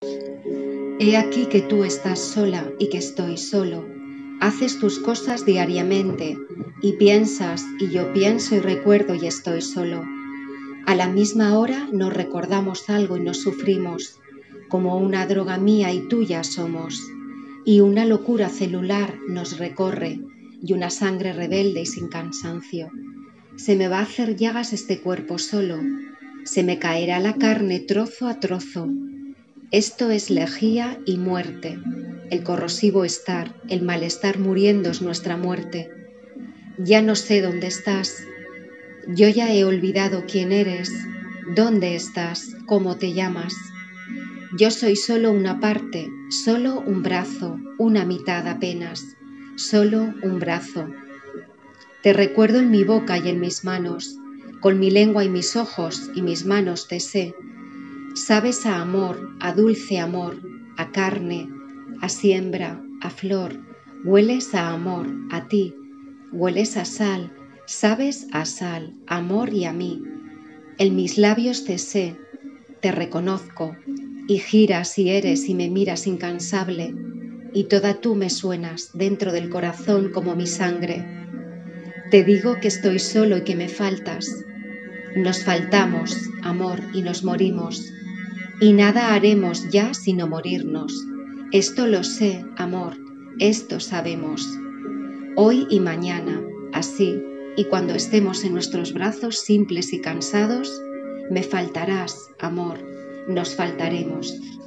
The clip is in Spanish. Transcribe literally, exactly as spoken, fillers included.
He aquí que tú estás sola y que estoy solo. Haces tus cosas diariamente y piensas y yo pienso y recuerdo y estoy solo. A la misma hora nos recordamos algo y nos sufrimos, como una droga mía y tuya somos, y una locura celular nos recorre y una sangre rebelde y sin cansancio. Se me va a hacer llagas este cuerpo solo, se me caerá la carne trozo a trozo. Esto es lejía y muerte, el corrosivo estar, el malestar muriendo es nuestra muerte. Ya no sé dónde estás, yo ya he olvidado quién eres, dónde estás, cómo te llamas. Yo soy solo una parte, solo un brazo, una mitad apenas, solo un brazo. Te recuerdo en mi boca y en mis manos, con mi lengua y mis ojos y mis manos te sé. Sabes a amor, a dulce amor, a carne, a siembra, a flor. Hueles a amor, a ti. Hueles a sal, sabes a sal, amor y a mí. En mis labios te sé, te reconozco, y giras y eres y me miras incansable, y toda tú me suenas dentro del corazón como mi sangre. Te digo que estoy solo y que me faltas. Nos faltamos, amor, y nos morimos. Y nada haremos ya sino morirnos. Esto lo sé, amor, esto sabemos. Hoy y mañana, así, y cuando estemos en nuestros brazos simples y cansados, me faltarás, amor, nos faltaremos.